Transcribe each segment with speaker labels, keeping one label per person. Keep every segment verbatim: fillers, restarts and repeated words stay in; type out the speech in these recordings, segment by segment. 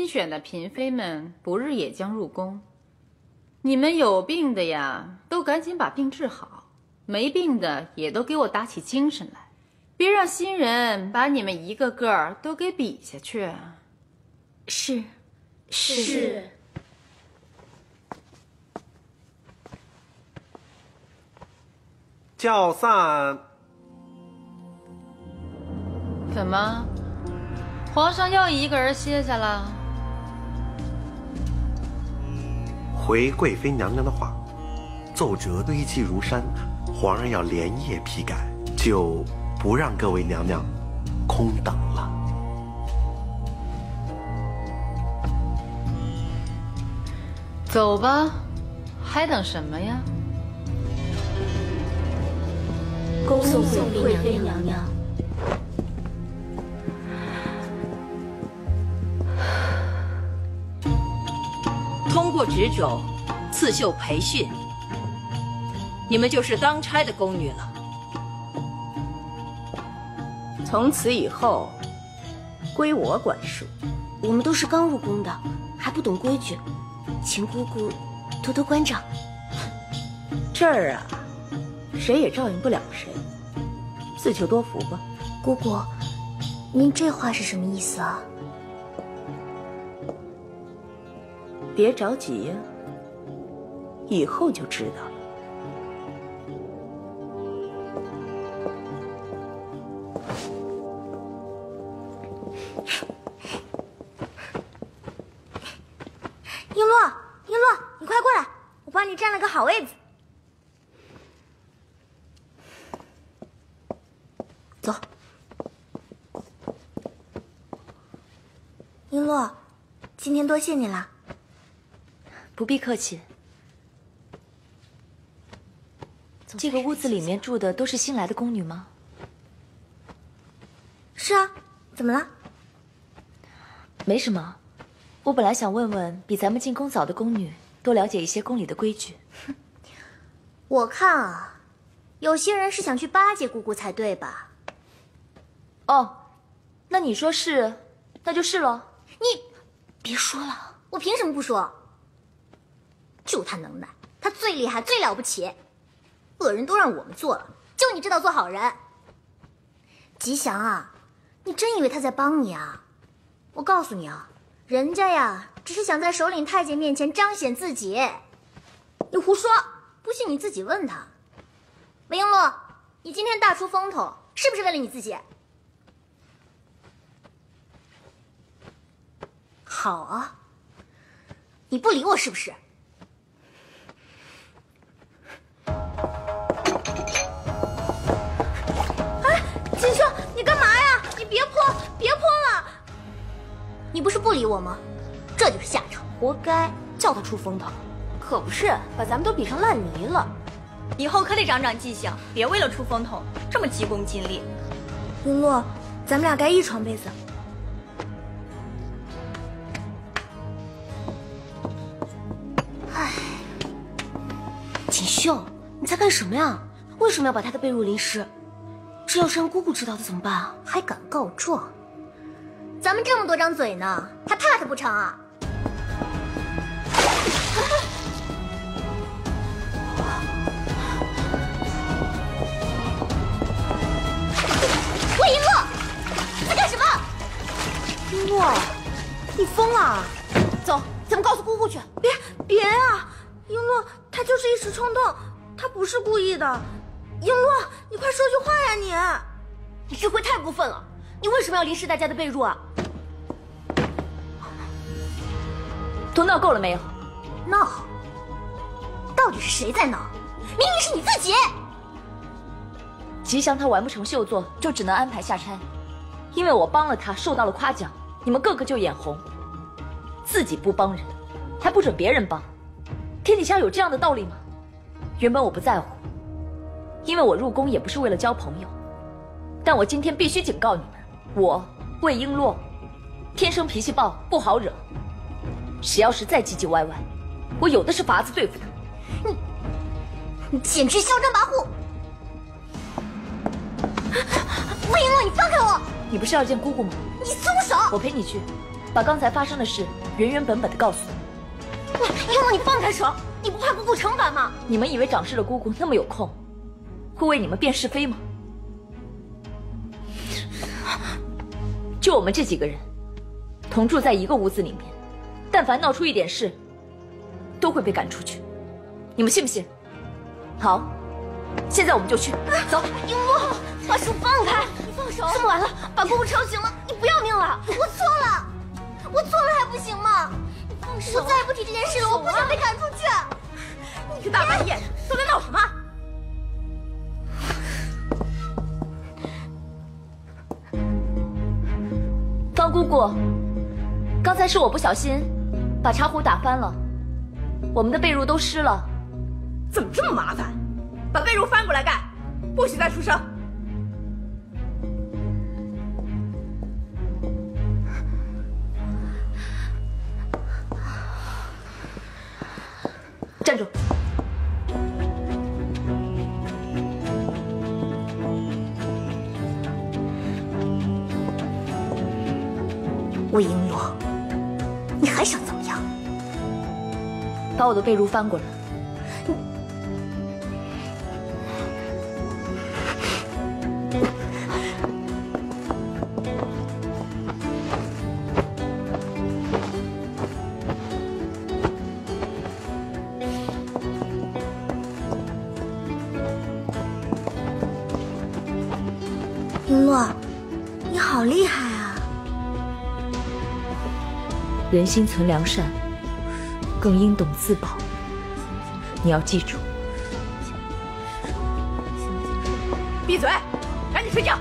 Speaker 1: 选的嫔妃们不日也将入宫。你们有病的呀，都赶紧把病治好；没病的也都给我打起精神来，别让新人把你们一个个都给比下去。
Speaker 2: 是，
Speaker 3: 是。
Speaker 2: 是
Speaker 4: 教散。
Speaker 1: 怎么，皇上又一个人歇下了？
Speaker 4: 回贵妃娘娘的话，奏折堆积如山，皇上要连夜批改，就不让各位娘娘空等了。
Speaker 1: 走吧，还等什么呀？
Speaker 2: 恭送贵妃娘娘。
Speaker 3: 通过职种，刺绣培训，你们就是当差的宫女了。从此以后，归我管束。
Speaker 2: 我们都是刚入宫的，还不懂规矩，请姑姑多多关照。
Speaker 3: 这儿啊，谁也照应不了谁，自求多福吧。
Speaker 2: 姑姑，您这话是什么意思啊？
Speaker 3: 别着急呀，以后就知道了。
Speaker 2: 璎珞，璎珞，你快过来，我帮你占了个好位子。走。璎珞，今天多谢你了。
Speaker 5: 不必客气。这个屋子里面住的都是新来的宫女吗？
Speaker 2: 是啊，怎么了？
Speaker 5: 没什么，我本来想问问比咱们进宫早的宫女，多了解一些宫里的规矩。
Speaker 2: 我看啊，有些人是想去巴结姑姑才对吧？
Speaker 5: 哦，那你说是，那就是喽。
Speaker 2: 你别说了，我凭什么不说？就他能耐，他最厉害最了不起，恶人都让我们做了，就你知道做好人。吉祥啊，你真以为他在帮你啊？我告诉你啊，人家呀只是想在首领太监面前彰显自己。你胡说，不信你自己问他。韦璎珞，你今天大出风头，是不是为了你自己？好啊，你不理我是不是？哎，锦绣，你干嘛呀？你别泼，别泼了！你不是不理我吗？这就是下场，活该，叫他出风头。
Speaker 6: 可不是，把咱们都比成烂泥了。以后可得长长记性，别为了出风头这么急功近利。
Speaker 2: 璎珞，咱们俩该一床被子。唉，锦绣，你在干什么呀？为什么要把他的被褥淋湿？这要是让姑姑知道的怎么办啊？还敢告状？咱们这么多张嘴呢，还怕他不成啊？魏璎珞，你在干什么？璎珞，你疯了？走，咱们告诉姑姑去。别别啊！璎珞，她就是一时冲动，她不是故意的。璎珞，你快说句话呀你！你这回太过分了，你为什么要淋湿大家的被褥啊？
Speaker 5: 都闹够了没有？
Speaker 2: 闹？到底是谁在闹？明明是你自己！
Speaker 5: 吉祥他完不成绣作，就只能安排下差，因为我帮了他，受到了夸奖，你们个个就眼红，自己不帮人，还不准别人帮，天底下有这样的道理吗？原本我不在乎，因为我入宫也不是为了交朋友，但我今天必须警告你们，我魏璎珞，天生脾气暴，不好惹，谁要是再唧唧歪歪，我有的是法子对付他。
Speaker 2: 你，你简直嚣张跋扈！魏璎珞，你放开我！
Speaker 5: 你不是要见姑姑吗？
Speaker 2: 你松手！
Speaker 5: 我陪你去。 把刚才发生的事原原本本的告诉我。
Speaker 2: 璎珞，你放开手！你不怕姑姑惩罚吗？
Speaker 5: 你们以为长氏的姑姑那么有空，会为你们辨是非吗？就我们这几个人，同住在一个屋子里面，但凡闹出一点事，都会被赶出去。你们信不信？好，现在我们就去，走。
Speaker 2: 璎珞，把手放开！你放手！这么晚了，把姑姑吵醒了，你不要命了！我错了，我错了还不行吗？你放手！我再也不提这件事了，我不想被赶出去。
Speaker 6: 你个大半夜都在闹什么？
Speaker 5: 方姑姑，刚才是我不小心把茶壶打翻了，我们的被褥都湿了。
Speaker 6: 怎么这么麻烦？把被褥翻过来盖，不许再出声。
Speaker 5: 站住！
Speaker 2: 魏璎珞，你还想怎么样？
Speaker 5: 把我的被褥翻过来。
Speaker 2: 璎珞，你好厉害啊！
Speaker 5: 人心存良善，更应懂自保。你要记住。
Speaker 6: 闭嘴，赶紧睡觉。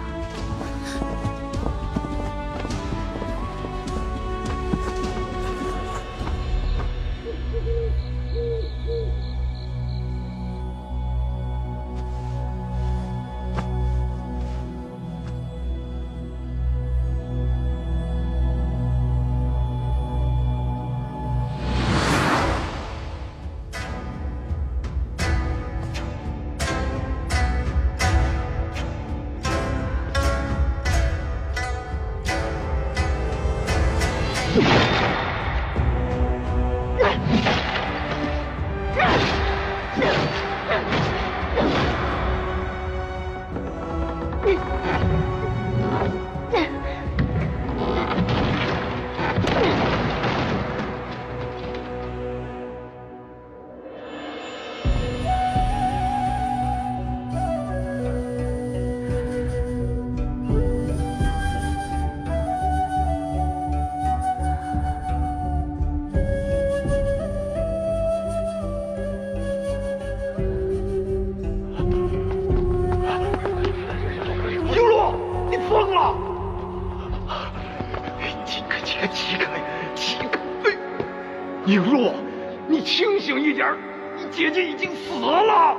Speaker 7: 璎珞，你清醒一点，你姐姐已经死了。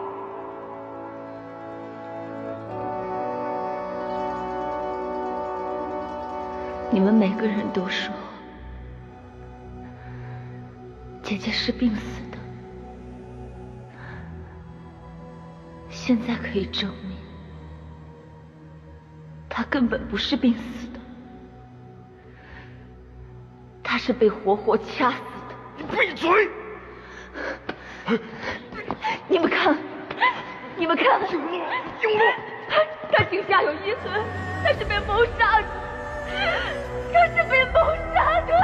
Speaker 5: 你们每个人都说姐姐是病死的，现在可以证明，她根本不是病死的，她是被活活掐死的。
Speaker 7: 你闭嘴！
Speaker 5: 你们看，你们看，
Speaker 7: 璎珞，璎珞，
Speaker 5: 她颈下有一痕，她是被谋杀的，她是被谋杀的，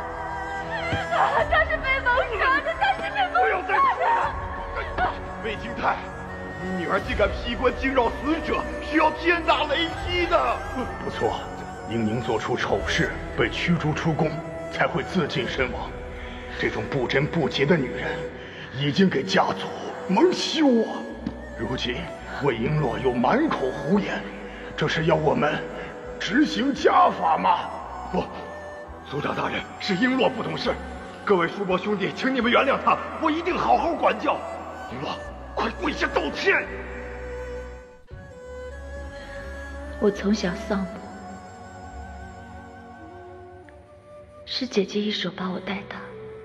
Speaker 5: 她是被谋杀的，她是被谋
Speaker 7: 不要再
Speaker 5: 杀
Speaker 7: 说了！魏京泰，你女儿竟敢劈棺惊扰死者，是要天打雷劈的。不错，英宁做出丑事，被驱逐出宫，才会自尽身亡。这种不贞不洁的女人，已经给家族蒙羞啊！如今魏璎珞又满口胡言，这是要我们执行家法吗？不，族长大人，是璎珞不懂事，各位叔伯兄弟，请你们原谅她，我一定好好管教。璎珞，快跪下道歉！
Speaker 5: 我从小丧母，是姐姐一手把我带大。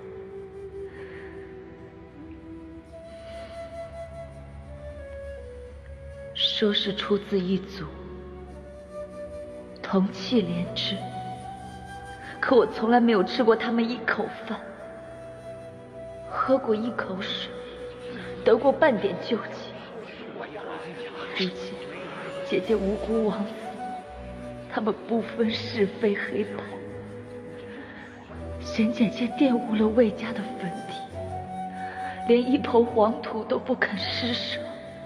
Speaker 5: 说是出自一族，同气连枝， 可我从来没有吃过他们一口饭，喝过一口水，得过半点救济。如今姐姐无辜枉死，他们不分是非黑白，沈姐姐玷污了魏家的坟地，连一抔黄土都不肯施舍，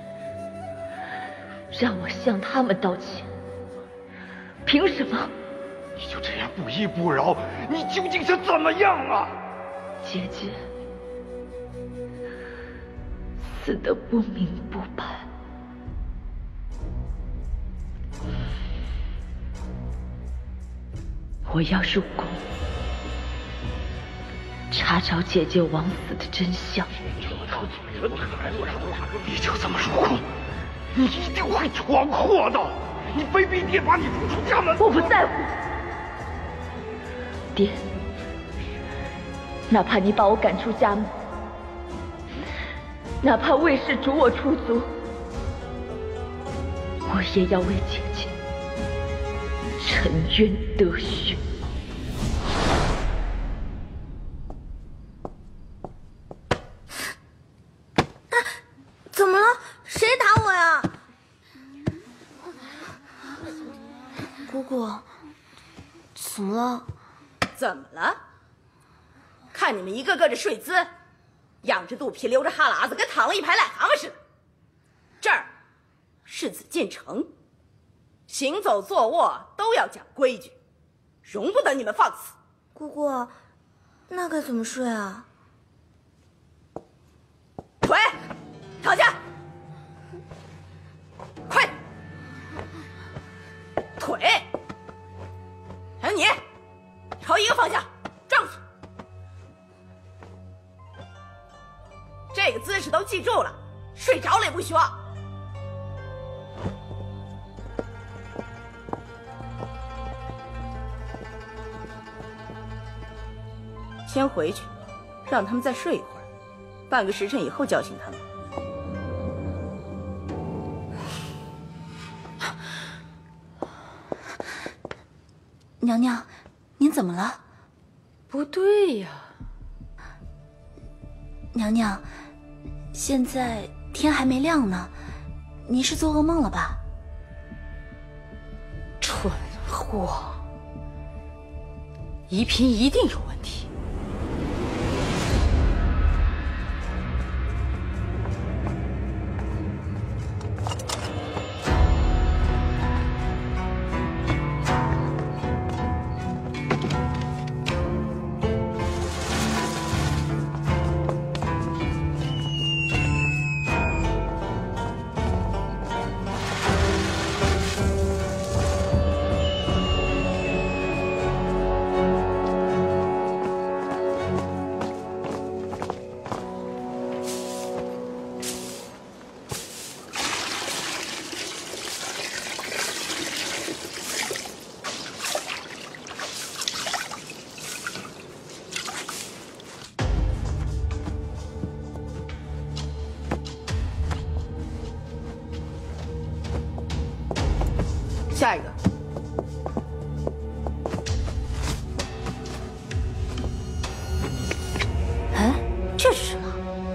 Speaker 5: 让我向他们道歉，凭什么？
Speaker 7: 你就这样不依不饶，你究竟是怎么样啊？
Speaker 5: 姐姐死得不明不白，我要入宫查找姐姐枉死的真相。
Speaker 7: 你就这么入宫，你一定会闯祸的。你非逼爹把你逐出家门。
Speaker 5: 我不在乎，爹，哪怕你把我赶出家门，哪怕卫士逐我出族，我也要为姐姐沉冤得雪。
Speaker 2: 怎么了？谁打我呀？姑姑，怎么了？
Speaker 8: 怎么了？看你们一个个的睡姿，仰着肚皮流着哈喇子，跟躺了一排癞蛤蟆似的。这儿是紫禁城，行走坐卧都要讲规矩，容不得你们放肆。
Speaker 2: 姑姑，那该怎么睡啊？
Speaker 8: 腿，躺下，快点！腿，还有你，朝一个方向转过去。这个姿势都记住了，睡着了也不许忘。先回去，让他们再睡一会儿，半个时辰以后叫醒他们。
Speaker 6: 娘娘，您怎么了？
Speaker 1: 不对呀，
Speaker 6: 娘娘，现在天还没亮呢，您是做噩梦了吧？
Speaker 1: 蠢货，宜嫔一定有问题。
Speaker 8: 下一个，
Speaker 6: 哎，这是什么？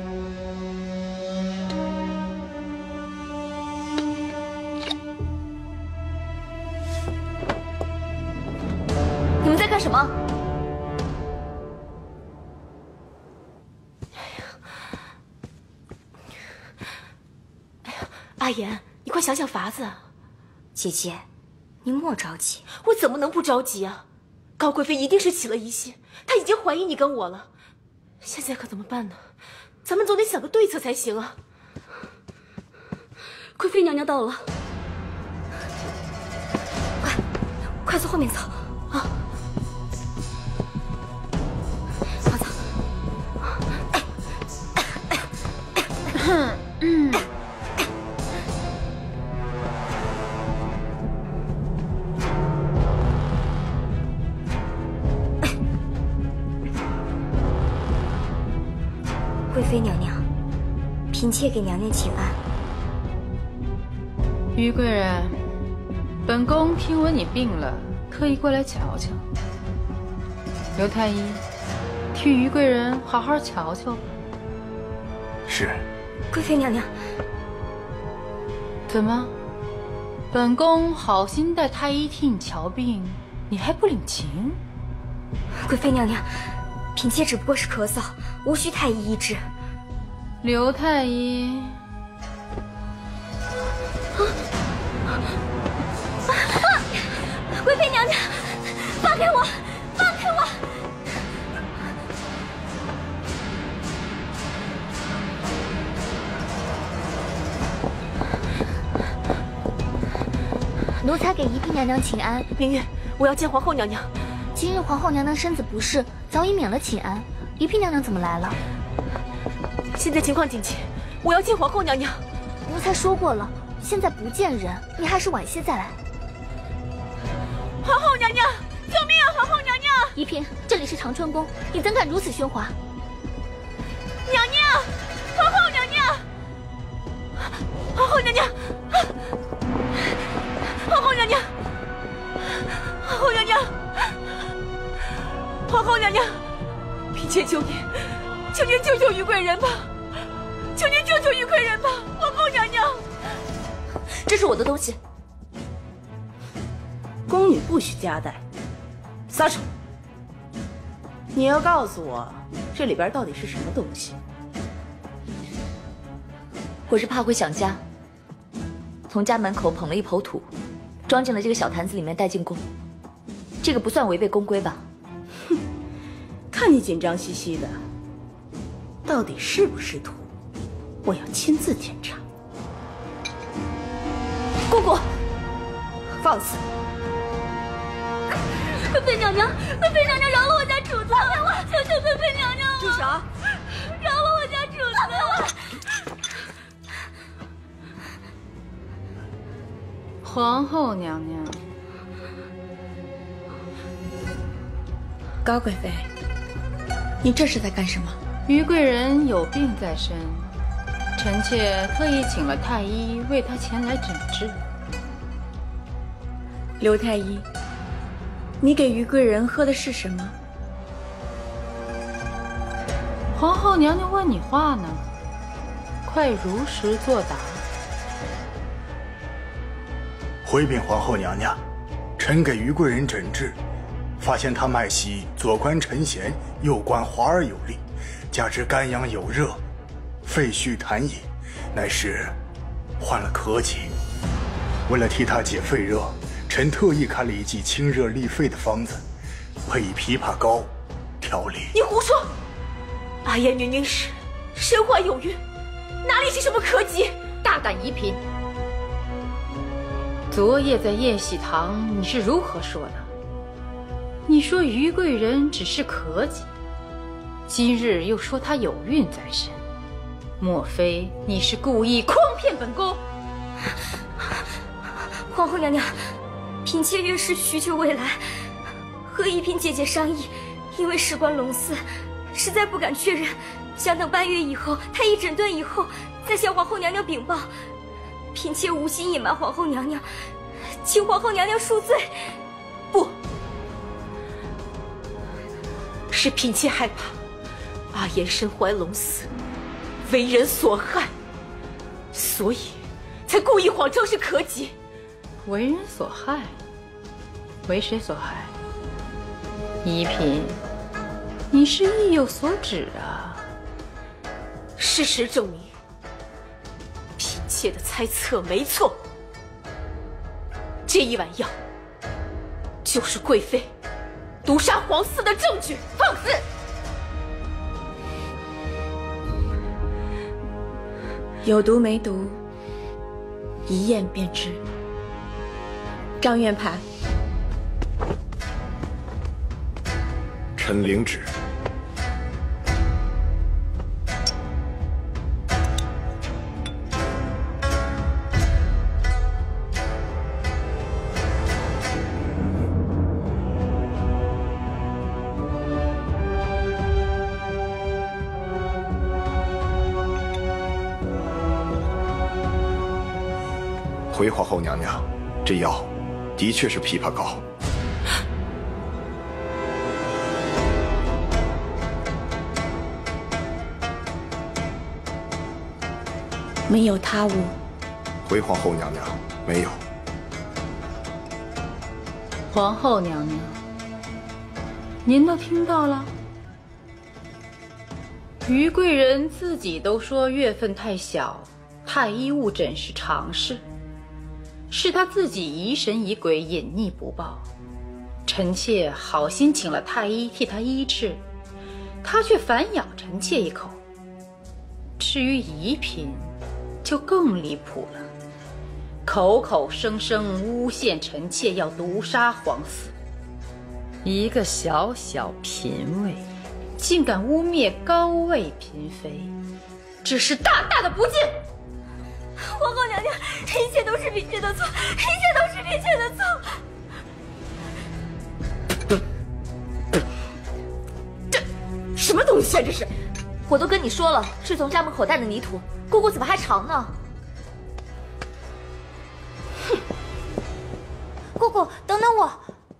Speaker 6: 你们在干什么？哎呀，阿言，你快想想法子。
Speaker 2: 姐姐，你莫着急。
Speaker 6: 我怎么能不着急啊？高贵妃一定是起了疑心，她已经怀疑你跟我了。现在可怎么办呢？咱们总得想个对策才行啊！贵妃娘娘到了，快，快从后面走啊！放走。
Speaker 1: 嗯。
Speaker 2: 贵妃娘娘，嫔妾给娘娘请安。
Speaker 1: 于贵人，本宫听闻你病了，特意过来瞧瞧。 刘太医，替于贵人好好瞧瞧吧。
Speaker 7: 是。
Speaker 2: 贵妃娘娘，
Speaker 1: 怎么？本宫好心带太医替你瞧病，你还不领情？
Speaker 2: 贵妃娘娘，嫔妾只不过是咳嗽，无需太医医治。
Speaker 1: 刘太医。
Speaker 2: 贵妃娘娘，放开我！放开我！奴才给宜嫔娘娘请安。
Speaker 6: 明月，我要见皇后娘娘。
Speaker 2: 今日皇后娘娘身子不适，早已免了请安。宜嫔娘娘怎么来了？
Speaker 6: 现在情况紧急，我要见皇后娘娘。
Speaker 2: 奴才说过了，现在不见人，你还是晚些再来。
Speaker 6: 皇后娘娘，救命啊！皇后娘娘！
Speaker 2: 宜嫔，这里是长春宫，你怎敢如此喧哗？
Speaker 6: 娘娘，皇后娘娘，皇后娘娘，皇后娘娘，皇后娘娘，皇后娘娘，嫔妾求您，求您救救于贵人吧！求您救救于贵人吧！皇后娘娘，
Speaker 5: 这是我的东西。
Speaker 8: 宫女不许夹带，撒手！你要告诉我，这里边到底是什么东西？
Speaker 5: 我是怕会想家，从家门口捧了一抔土，装进了这个小坛子里面带进宫。这个不算违背宫规吧？
Speaker 8: 哼，看你紧张兮兮的，到底是不是土？我要亲自检查。
Speaker 5: 姑姑，
Speaker 8: 放肆！
Speaker 2: 贵妃娘娘，贵妃娘娘，饶了我家主子！放开我！求求贵妃娘娘了！
Speaker 8: 住手！
Speaker 2: 饶了我家主子！放开我！
Speaker 1: 皇后娘娘，
Speaker 9: 高贵妃，你这是在干什么？
Speaker 1: 于贵人有病在身，臣妾特意请了太医为她前来诊治。
Speaker 9: 刘太医，你给于贵人喝的是什么？
Speaker 1: 皇后娘娘问你话呢，快如实作答。
Speaker 7: 回禀皇后娘娘，臣给于贵人诊治，发现她脉息左关沉弦，右关滑而有力，加之肝阳有热，肺虚痰饮，乃是患了咳疾。为了替她解肺热，臣特意开了一剂清热利肺的方子，配以枇杷膏调理。
Speaker 6: 你胡说！阿言女宁氏身怀有孕，哪里是什么咳疾？
Speaker 1: 大胆宜嫔！昨夜在宴喜堂，你是如何说的？你说于贵人只是咳疾，今日又说她有孕在身，莫非你是故意诓骗本宫？
Speaker 2: 皇后娘娘，嫔妾月事许久未来，和宜嫔姐姐商议，因为事关龙嗣，实在不敢确认，想等半月以后太医诊断以后，再向皇后娘娘禀报。嫔妾无心隐瞒皇后娘娘，请皇后娘娘恕罪。
Speaker 6: 不，是嫔妾害怕阿言身怀龙嗣，为人所害，所以才故意谎称是咳疾。
Speaker 1: 为人所害？为谁所害？宜嫔，你是意有所指啊！
Speaker 6: 事实证明，嫔妾的猜测没错。这一碗药，就是贵妃毒杀皇嗣的证据。放肆！
Speaker 9: 有毒没毒，一验便知。张院判，
Speaker 4: 臣领旨。回皇后娘娘，这药的确是枇杷膏。
Speaker 9: 没有他物。
Speaker 10: 回皇后娘娘，没有。
Speaker 1: 皇后娘娘，您都听到了？于贵人自己都说月份太小，太医误诊是常事，是他自己疑神疑鬼，隐匿不报。臣妾好心请了太医替他医治，他却反咬臣妾一口。至于宜嫔，就更离谱了，口口声声诬陷臣妾要毒杀皇嗣。一个小小嫔位，竟敢污蔑高位嫔妃，这是大大的不敬！
Speaker 5: 皇后娘娘，一切都是嫔妾的错，一切都是嫔妾的错。
Speaker 8: 这什么东西啊？这是！
Speaker 5: 我都跟你说了，是从家门口带的泥土，姑姑怎么还尝呢？
Speaker 2: 哼！姑姑，等等我。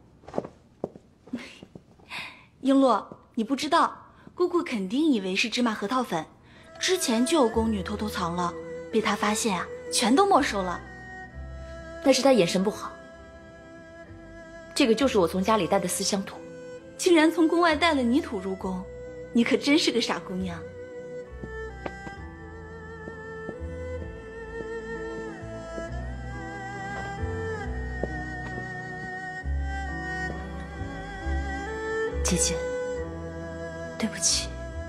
Speaker 9: 璎珞，你不知道，姑姑肯定以为是芝麻核桃粉，之前就有宫女偷偷藏了，被她发现啊，全都没收了。
Speaker 5: 那是她眼神不好。这个就是我从家里带的思乡土，
Speaker 9: 竟然从宫外带了泥土入宫，你可真是个傻姑娘。
Speaker 5: 姐姐，对不起。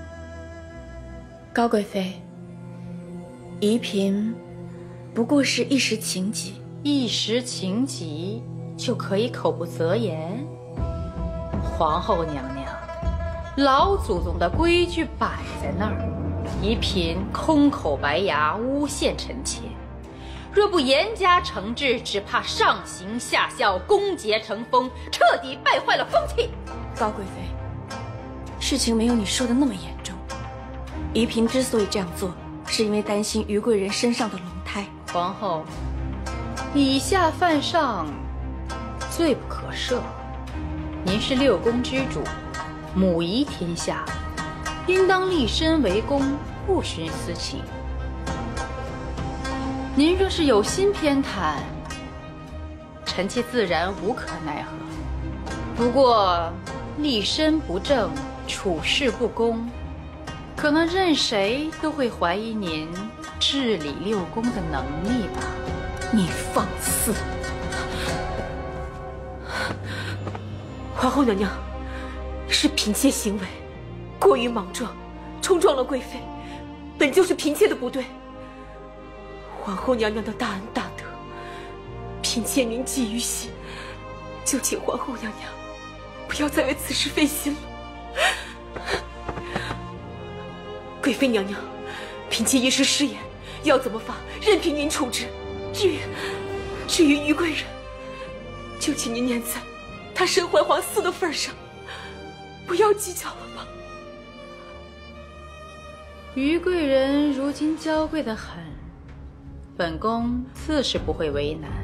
Speaker 9: 高贵妃，宜嫔不过是一时情急，
Speaker 1: 一时情急就可以口不择言？皇后娘娘，老祖宗的规矩摆在那儿，宜嫔空口白牙诬陷臣妾，若不严加惩治，只怕上行下效，攻讦成风，彻底败坏了风气。
Speaker 9: 高贵妃，事情没有你说的那么严重。宜嫔之所以这样做，是因为担心于贵人身上的龙胎。
Speaker 1: 皇后，以下犯上，罪不可赦。您是六宫之主，母仪天下，应当立身为公，不徇私情。您若是有心偏袒，臣妾自然无可奈何。不过立身不正，处事不公，可能任谁都会怀疑您治理六宫的能力吧。
Speaker 6: 你放肆！皇后娘娘，是嫔妾行为过于莽撞，冲撞了贵妃，本就是嫔妾的不对。皇后娘娘的大恩大德，嫔妾铭记于心，就请皇后娘娘不要再为此事费心了。贵妃娘娘，嫔妾一时失言，要怎么罚，任凭您处置。至于至于于贵人，就请您念在她身怀皇嗣的份上，不要计较了吧。
Speaker 1: 于贵人如今娇贵得很，本宫自是不会为难。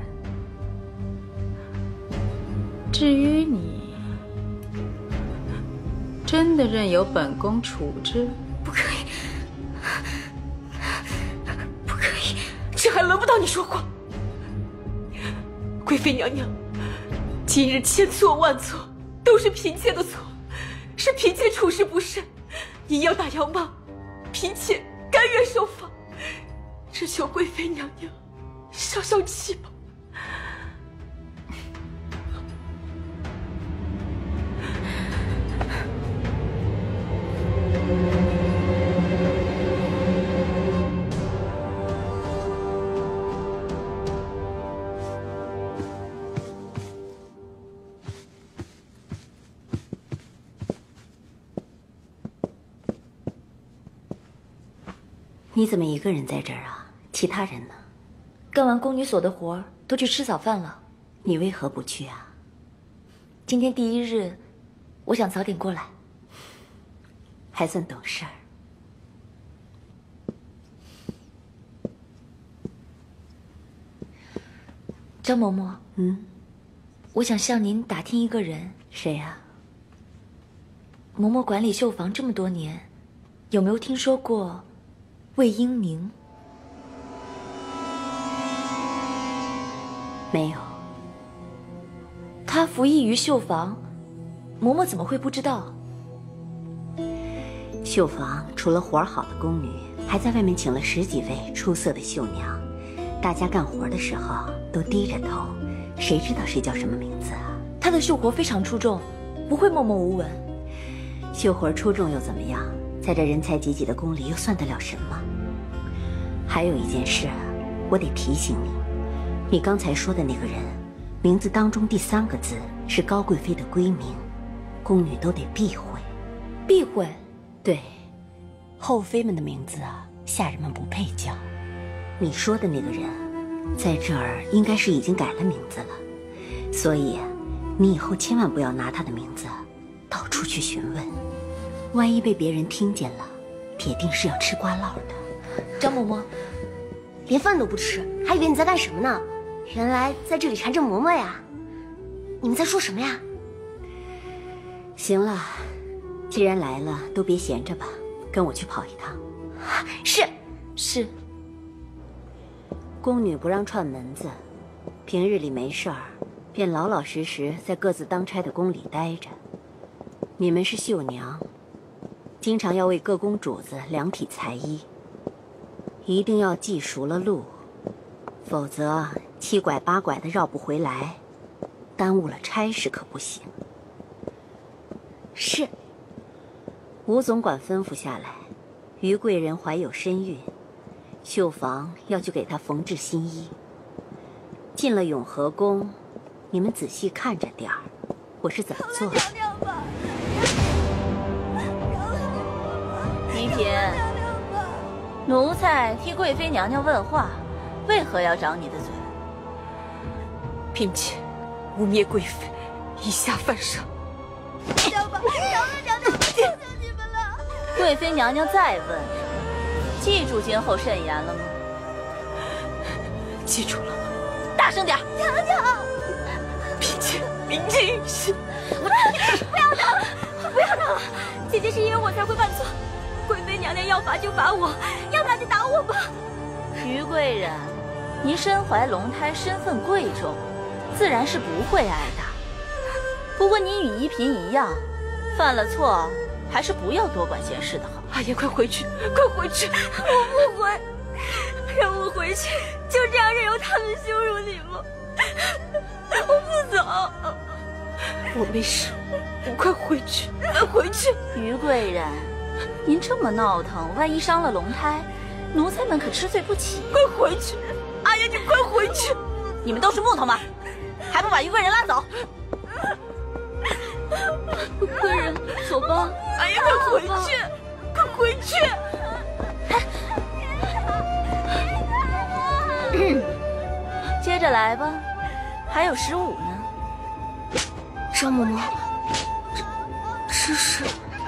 Speaker 1: 至于你，真的任由本宫处置？
Speaker 6: 不可以，不可以，这还轮不到你说话。贵妃娘娘，今日千错万错，都是嫔妾的错，是嫔妾处事不慎，您要打要骂，嫔妾甘愿受罚，只求贵妃娘娘消消气吧。
Speaker 11: 你怎么一个人在这儿啊？其他人呢？
Speaker 5: 干完宫女所的活儿，都去吃早饭了。
Speaker 11: 你为何不去啊？
Speaker 5: 今天第一日，我想早点过来。
Speaker 11: 还算懂事儿。
Speaker 5: 张嬷嬷，
Speaker 11: 嗯，
Speaker 5: 我想向您打听一个人。
Speaker 11: 谁呀？
Speaker 5: 嬷嬷管理绣房这么多年，有没有听说过魏英宁？ 没有。他服役于绣房，嬷嬷怎么会不知道？
Speaker 11: 绣房除了活儿好的宫女，还在外面请了十几位出色的绣娘，大家干活的时候都低着头，谁知道谁叫什么名字啊？
Speaker 5: 她的绣活非常出众，不会默默无闻。
Speaker 11: 绣活出众又怎么样？在这人才济济的宫里，又算得了什么？还有一件事，我得提醒你，你刚才说的那个人，名字当中第三个字是高贵妃的闺名，宫女都得避讳。
Speaker 5: 避讳？
Speaker 11: 对，后妃们的名字啊，下人们不配叫。你说的那个人，在这儿应该是已经改了名字了，所以你以后千万不要拿他的名字到处去询问，万一被别人听见了，铁定是要吃瓜烙的。
Speaker 5: 张嬷嬷，
Speaker 2: 连饭都不吃，还以为你在干什么呢？原来在这里缠着嬷嬷呀！你们在说什么呀？
Speaker 11: 行了，既然来了，都别闲着吧，跟我去跑一趟。
Speaker 2: 是
Speaker 5: 是。
Speaker 11: 宫女不让串门子，平日里没事儿，便老老实实在各自当差的宫里待着。你们是绣娘，经常要为各宫主子量体裁衣，一定要记熟了路，否则七拐八拐的绕不回来，耽误了差事可不行。
Speaker 2: 是。
Speaker 11: 吴总管吩咐下来，于贵人怀有身孕，绣房要去给她缝制新衣。进了永和宫，你们仔细看着点儿，我是怎么做的。
Speaker 5: 一品，奴才替贵妃娘娘问话，为何要长你的嘴？
Speaker 6: 并且污蔑贵妃，以下犯上。
Speaker 2: 娘吧，娘娘娘娘，求求你们了！
Speaker 5: 贵妃娘娘再问，记住今后慎言了吗？
Speaker 6: 记住了。
Speaker 5: 大声点！
Speaker 2: 娘娘，
Speaker 6: 并且明镜是，
Speaker 2: 不要打了，不要打了！姐姐是因为我才会犯错，贵妃娘娘要罚就罚我，要打就打我吧。
Speaker 5: 于贵人，您身怀龙胎，身份贵重，自然是不会挨打。不过您与怡嫔一样，犯了错，还是不要多管闲事的好。
Speaker 6: 阿爷，快回去，快回去！
Speaker 2: 我不回，让我回去，就这样任由他们羞辱你吗？我不走。
Speaker 6: 我没事，我快回去，快回去！
Speaker 5: 于贵人，您这么闹腾，万一伤了龙胎，奴才们可吃罪不起。
Speaker 6: 快回去！阿爷，你快回去！
Speaker 5: 你们都是木头吗？还不把于贵人拉走？
Speaker 2: 贵人，走吧。
Speaker 6: 阿爷，快回去，快回去！
Speaker 5: 接着来吧，还有十五呢。
Speaker 2: 张嬷嬷，这这是……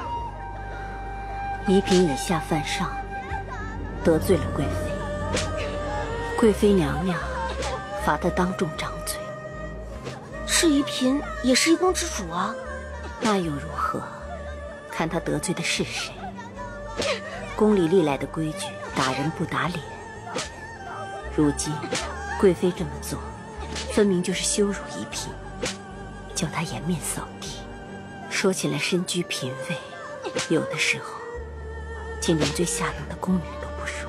Speaker 11: 怡嫔以下犯上，得罪了贵妃，贵妃娘娘罚她当众掌嘴。
Speaker 2: 是怡嫔，也是一宫之主啊。
Speaker 11: 那又如何？看她得罪的是谁。宫里历来的规矩，打人不打脸。如今贵妃这么做，分明就是羞辱怡嫔，叫她颜面扫地。说起来身居嫔位，有的时候竟连最下等的宫女都不如。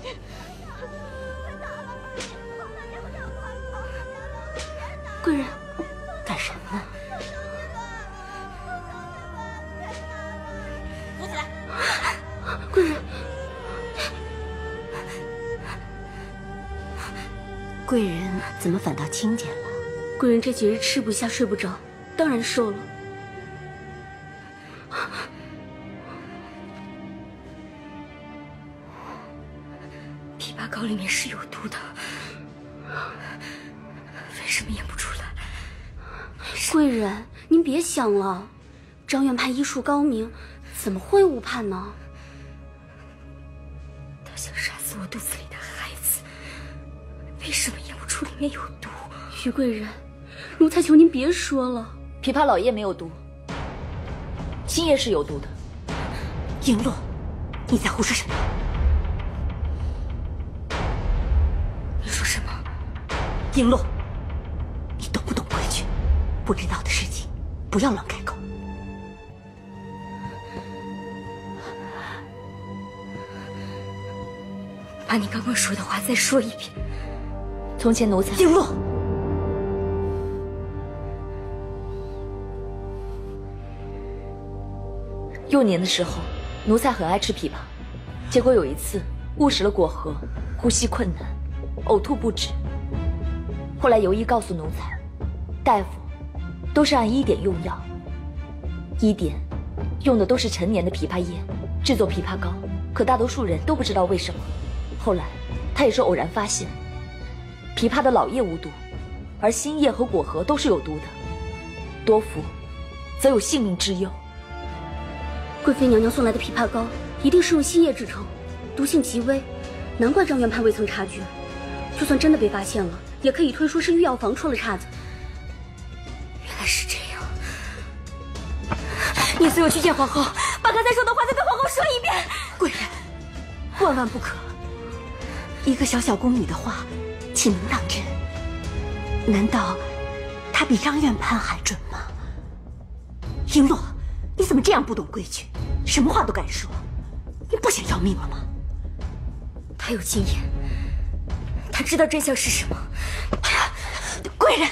Speaker 2: 贵人，
Speaker 11: 干什么呢？
Speaker 2: 扶起来！贵人，
Speaker 11: 贵人怎么反倒清简了？
Speaker 2: 贵人这几日吃不下睡不着，当然瘦了。枇杷膏里面是有毒的，为什么验不出来？贵人，您别想了，张院派医术高明，怎么会误判呢？他想杀死我肚子里的孩子，为什么验不出里面有毒？于贵人，奴才求您别说了。
Speaker 5: 枇杷老叶没有毒，新叶是有毒的。
Speaker 11: 璎珞，你在胡说什么？
Speaker 2: 你说什么？
Speaker 11: 璎珞， 不知道的事情，不要乱开口。
Speaker 2: 把你刚刚说的话再说一遍。
Speaker 5: 从前奴才
Speaker 11: 璎珞，
Speaker 5: 幼年的时候，奴才很爱吃枇杷，结果有一次误食了果核，呼吸困难，呕吐不止。后来游医告诉奴才，大夫都是按医典用药，医典用的都是陈年的枇杷叶制作枇杷膏，可大多数人都不知道为什么。后来他也是偶然发现，枇杷的老叶无毒，而新叶和果核都是有毒的，多服则有性命之忧。
Speaker 12: 贵妃娘娘送来的枇杷膏一定是用新叶制成，毒性极微，难怪张元潘未曾察觉。就算真的被发现了，也可以推说是御药房出了岔子。
Speaker 2: 原来是这样。你随我去见皇后，把刚才说的话再跟皇后说一遍。
Speaker 11: 贵人，万万不可！一个小小宫女的话，岂能当真？难道她比张院潘还准吗？璎珞，你怎么这样不懂规矩？什么话都敢说，你不想要命了吗？
Speaker 2: 他有经验，他知道真相是什么。
Speaker 11: 贵人，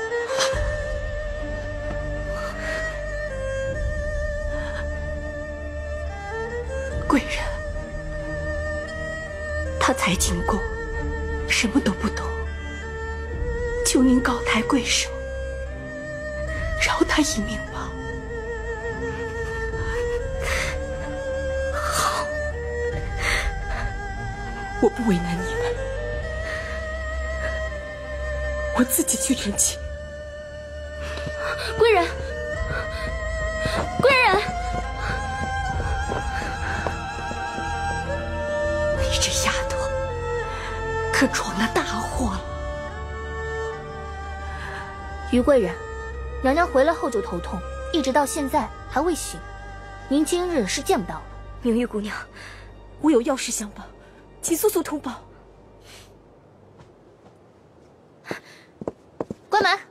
Speaker 11: 贵人，他才进宫，什么都不懂，求您高抬贵手，饶他一命吧。
Speaker 2: 好，
Speaker 6: 我不为难你们，我自己去澄清。
Speaker 12: 贵人，贵人，
Speaker 11: 你这丫头可闯了大祸了。
Speaker 2: 于贵人，娘娘回来后就头痛，一直到现在还未醒。您今日是见不到了。
Speaker 6: 明玉姑娘，我有要事相报，请速速通报。
Speaker 2: 关门！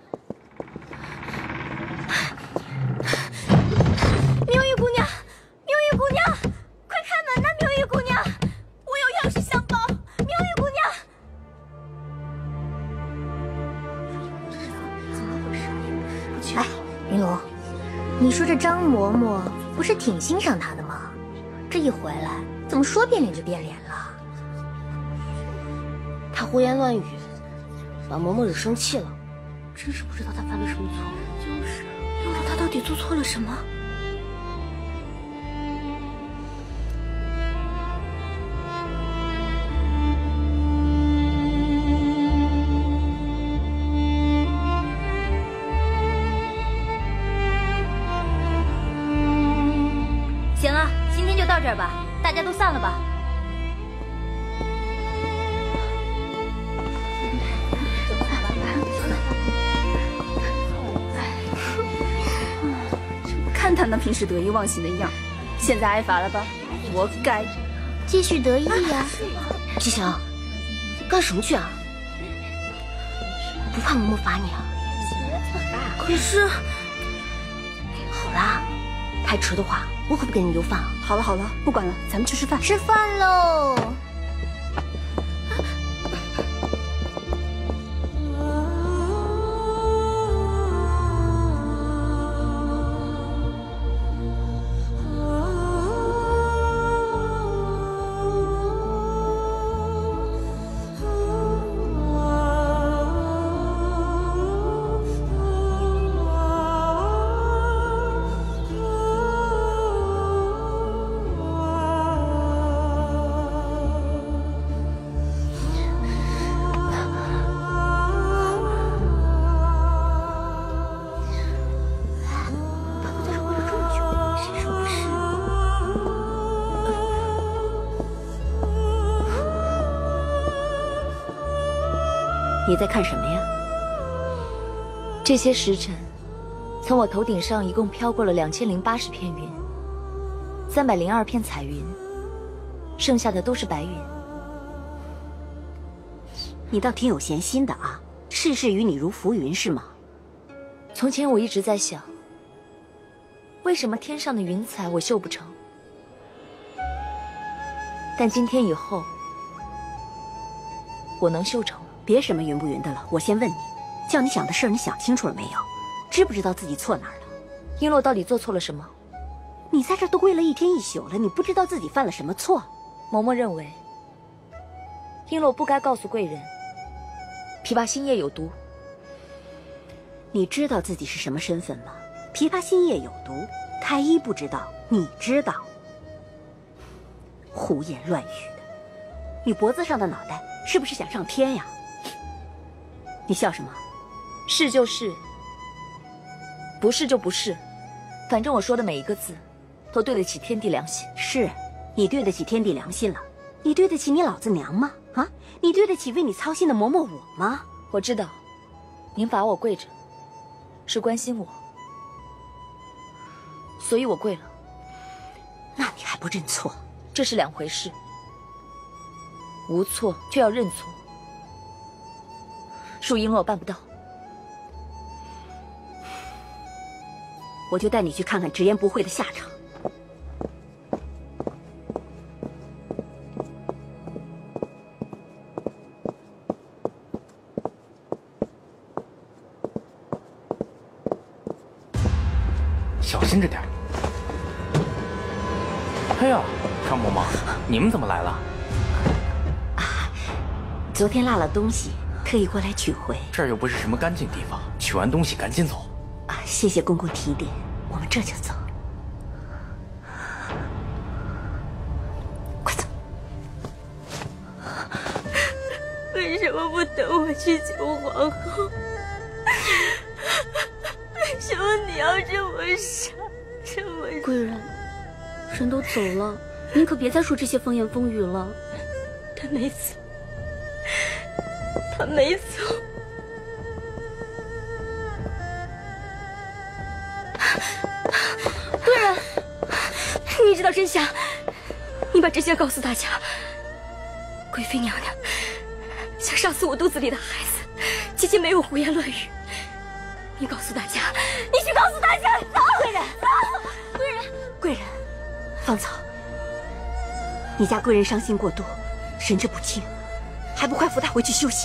Speaker 2: 明玉姑娘，明玉姑娘，快开门呐！明玉姑娘，我有要事相报。明玉姑娘，哎，云龙，你说这张嬷嬷不是挺欣赏她的吗？这一回来，怎么说变脸就变脸了？
Speaker 12: 她胡言乱语，把嬷嬷惹生气了。真是不知道她犯了什么错。就是，又说她到底做错了什么？
Speaker 2: 行了，今天就到这儿吧，大家都散了吧。
Speaker 9: 看他那平时得意忘形的样，现在挨罚了吧？活该！
Speaker 2: 继续得意呀！
Speaker 12: 吉祥，干什么去啊？不怕嬷嬷罚你啊？可是，好啦，太迟的话，我可不给你留饭啊！
Speaker 9: 好了好了，不管了，咱们去吃饭。
Speaker 2: 吃饭喽！
Speaker 11: 你在看什么呀？
Speaker 5: 这些时辰，从我头顶上一共飘过了两千零八十片云，三百零二片彩云，剩下的都是白云。
Speaker 11: 你倒挺有闲心的啊，事事与你如浮云是吗？
Speaker 5: 从前我一直在想，为什么天上的云彩我绣不成？但今天以后，我能绣成了。
Speaker 11: 别什么云不云的了，我先问你，叫你想的事儿，你想清楚了没有？知不知道自己错哪儿了？
Speaker 5: 璎珞到底做错了什么？
Speaker 11: 你在这都跪了一天一宿了，你不知道自己犯了什么错？
Speaker 5: 嬷嬷认为，璎珞不该告诉贵人，琵琶心叶有毒。
Speaker 11: 你知道自己是什么身份吗？琵琶心叶有毒，太医不知道，你知道。胡言乱语的，你脖子上的脑袋是不是想上天呀？你笑什么？
Speaker 5: 是就是，不是就不是，反正我说的每一个字，都对得起天地良心。
Speaker 11: 是，你对得起天地良心了，你对得起你老子娘吗？啊，你对得起为你操心的嬷嬷我吗？
Speaker 5: 我知道，您罚我跪着，是关心我，所以我跪了。
Speaker 11: 那你还不认错？
Speaker 5: 这是两回事。无错却要认错，恕璎珞办不到。
Speaker 11: 我就带你去看看直言不讳的下场。
Speaker 13: 小心着点。哎呀，张嬷嬷，你们怎么来了？
Speaker 11: 啊，昨天落了东西，特意过来取回。
Speaker 13: 这儿又不是什么干净地方，取完东西赶紧走。
Speaker 11: 啊，谢谢公公提点，我们这就走。快走！
Speaker 12: 为什么不等我去求皇后？为什么你要这么傻，这么傻？
Speaker 14: 贵人，人都走了，您可别再说这些风言风语了。
Speaker 12: 他没走，他没走。贵人，你知道真相，你把真相告诉大家。贵妃娘娘想杀死我肚子里的孩子，姐姐没有胡言乱语。你告诉大家，你去告诉大家。走，
Speaker 11: 贵人，
Speaker 12: 走，贵人，
Speaker 11: 贵人，放走。你家贵人伤心过度，神志不清，还不快扶她回去休息？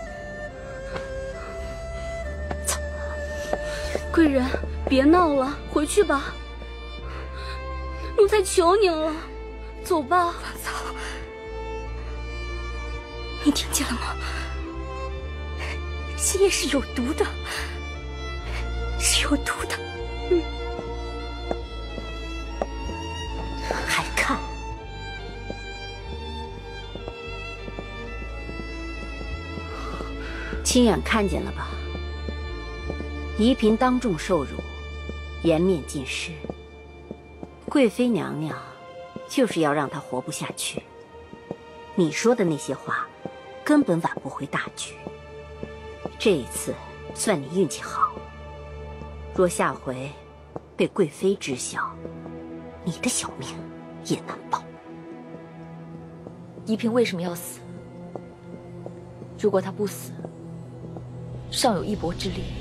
Speaker 11: 走。
Speaker 14: 贵人，别闹了，回去吧。奴才求您了，走吧。
Speaker 12: 放走。你听见了吗？心叶是有毒的，是有毒的。嗯。
Speaker 11: 还看？亲眼看见了吧？宜嫔当众受辱，颜面尽失。贵妃娘娘就是要让她活不下去。你说的那些话，根本挽不回大局。这一次算你运气好，若下回被贵妃知晓，你的小命也难保。
Speaker 5: 宜嫔为什么要死？如果她不死，尚有一搏之力。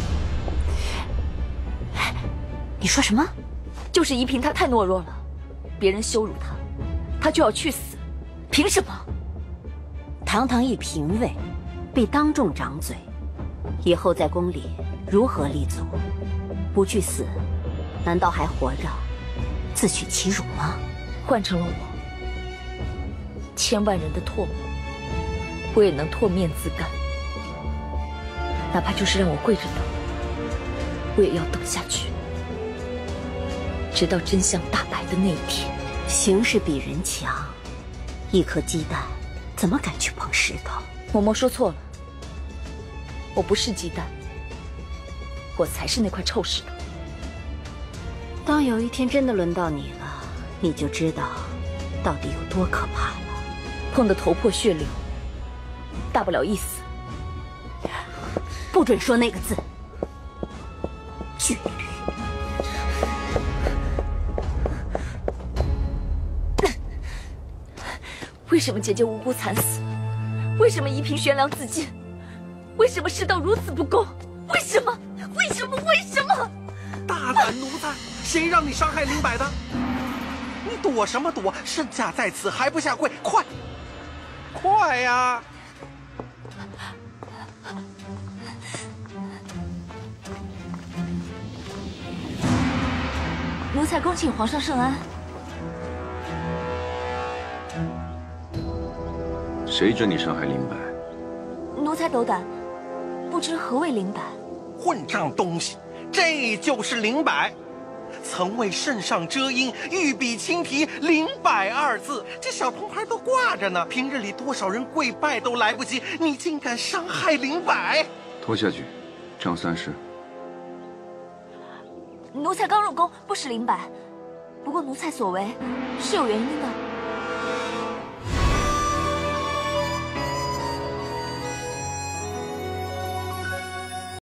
Speaker 11: 你说什么？
Speaker 5: 就是宜嫔她太懦弱了，别人羞辱她，她就要去死，凭什么？
Speaker 11: 堂堂一嫔妃，被当众掌嘴，以后在宫里如何立足？不去死，难道还活着自取其辱吗？
Speaker 5: 换成了我，千万人的唾沫，我也能唾面自干。哪怕就是让我跪着等，我也要等下去，直到真相大白的那一天。
Speaker 11: 形势比人强，一颗鸡蛋怎么敢去碰石头？
Speaker 5: 嬷嬷说错了，我不是鸡蛋，我才是那块臭石头。
Speaker 11: 当有一天真的轮到你了，你就知道到底有多可怕了。
Speaker 5: 碰得头破血流，大不了一死。
Speaker 11: 不准说那个字，倔驴。
Speaker 5: 为什么姐姐无辜惨死？为什么宜嫔悬梁自尽？为什么世道如此不公？为什么？ 为什么？为什么？
Speaker 4: 大胆奴才，谁让你伤害灵柏的？你躲什么躲？身价在此，还不下跪？快，快呀！
Speaker 5: 奴才恭请皇上圣安。
Speaker 15: 谁准你伤害灵柏？
Speaker 5: 奴才斗胆，不知何谓灵柏。
Speaker 4: 混账东西，这就是灵柏，曾为圣上遮阴，御笔亲题“灵柏”二字，这小铜牌都挂着呢。平日里多少人跪拜都来不及，你竟敢伤害灵柏！
Speaker 15: 拖下去，杖三十。
Speaker 5: 奴才刚入宫，不识灵柏。不过奴才所为是有原因的。